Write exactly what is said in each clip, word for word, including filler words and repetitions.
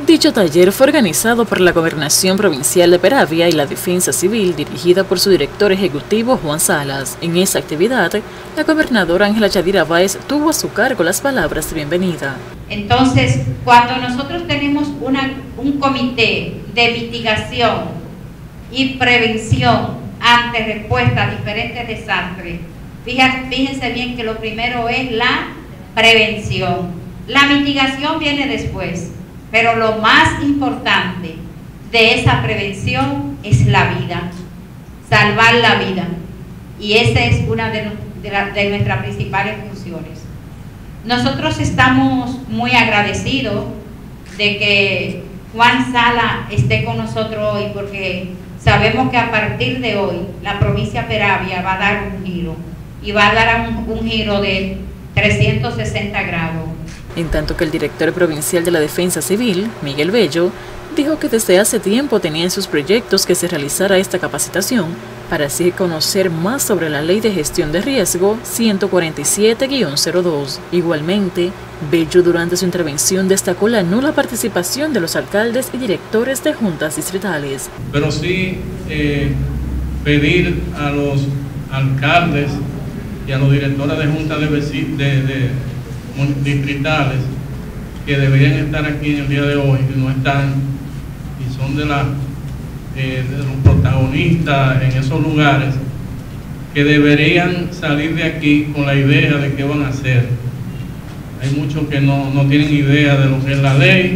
Dicho taller fue organizado por la Gobernación Provincial de Peravia y la Defensa Civil, dirigida por su director ejecutivo Juan Salas. En esa actividad, la gobernadora Ángela Yadira Báez tuvo a su cargo las palabras de bienvenida. Entonces, cuando nosotros tenemos una, un comité de mitigación y prevención ante respuesta a diferentes desastres, fíjense bien que lo primero es la prevención. La mitigación viene después. Pero lo más importante de esa prevención es la vida, salvar la vida. Y esa es una de, de, la, de nuestras principales funciones. Nosotros estamos muy agradecidos de que Juan Sala esté con nosotros hoy, porque sabemos que a partir de hoy la provincia de Peravia va a dar un giro, y va a dar un, un giro de trescientos sesenta grados. En tanto que el director provincial de la Defensa Civil, Miguel Bello, dijo que desde hace tiempo tenía en sus proyectos que se realizara esta capacitación para así conocer más sobre la Ley de Gestión de Riesgo ciento cuarenta y siete guión cero dos. Igualmente, Bello durante su intervención destacó la nula participación de los alcaldes y directores de juntas distritales. Pero sí eh, pedir a los alcaldes y a los directores de juntas de, de, de distritales que deberían estar aquí en el día de hoy, que no están y son de, la, eh, de los protagonistas en esos lugares, que deberían salir de aquí con la idea de qué van a hacer. Hay muchos que no, no tienen idea de lo que es la ley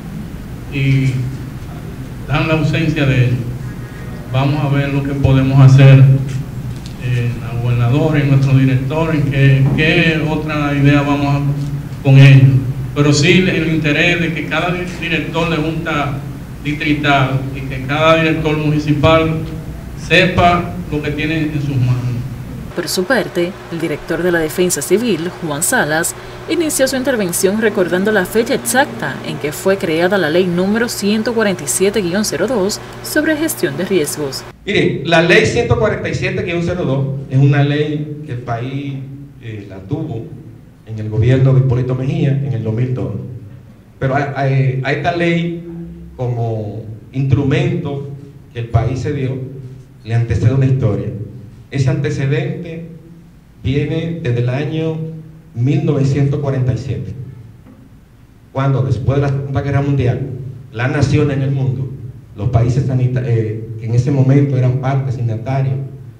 y dan la ausencia de ello. Vamos a ver lo que podemos hacer. Eh, la gobernadora y nuestro director, en qué, qué otra idea vamos a, con ellos. Pero sí el interés de que cada director de junta distrital y que cada director municipal sepa lo que tiene en sus manos. Por su parte, el director de la Defensa Civil, Juan Salas, inició su intervención recordando la fecha exacta en que fue creada la ley número ciento cuarenta y siete guión cero dos sobre gestión de riesgos. Mire, la ley ciento cuarenta y siete guión cero dos es una ley que el país eh, la tuvo en el gobierno de Hipólito Mejía en el dos mil dos. Pero a, a, a esta ley, como instrumento que el país se dio, le antecede una historia. Ese antecedente viene desde el año mil novecientos cuarenta y siete, cuando después de la Segunda Guerra Mundial, las naciones en el mundo, los países sanitarios, eh, que en ese momento eran parte signatarios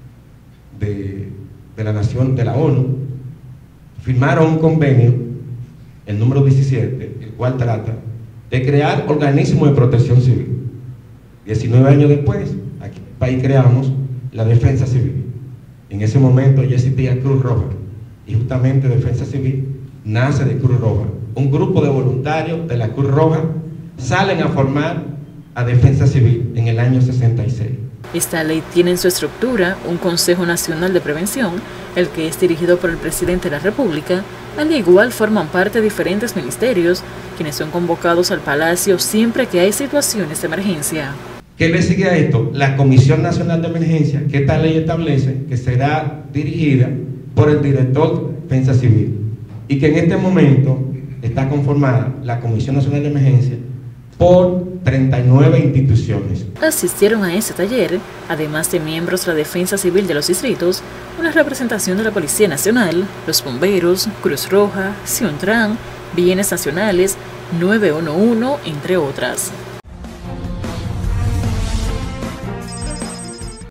de, de la nación, de la ONU, firmaron un convenio, el número diecisiete, el cual trata de crear organismos de protección civil. diecinueve años después, aquí en el país creamos la Defensa Civil. En ese momento ya existía Cruz Roja, y justamente Defensa Civil nace de Cruz Roja. Un grupo de voluntarios de la Cruz Roja salen a formar a Defensa Civil en el año sesenta y seis. Esta ley tiene en su estructura un Consejo Nacional de Prevención, el que es dirigido por el presidente de la República. Al igual forman parte diferentes ministerios, quienes son convocados al Palacio siempre que hay situaciones de emergencia. ¿Qué le sigue a esto? La Comisión Nacional de Emergencia, que esta ley establece que será dirigida por el director de Defensa Civil, y que en este momento está conformada la Comisión Nacional de Emergencia por treinta y nueve instituciones. Asistieron a ese taller, además de miembros de la Defensa Civil de los distritos, una representación de la Policía Nacional, los bomberos, Cruz Roja, Siontran, Bienes Nacionales, nueve uno uno, entre otras.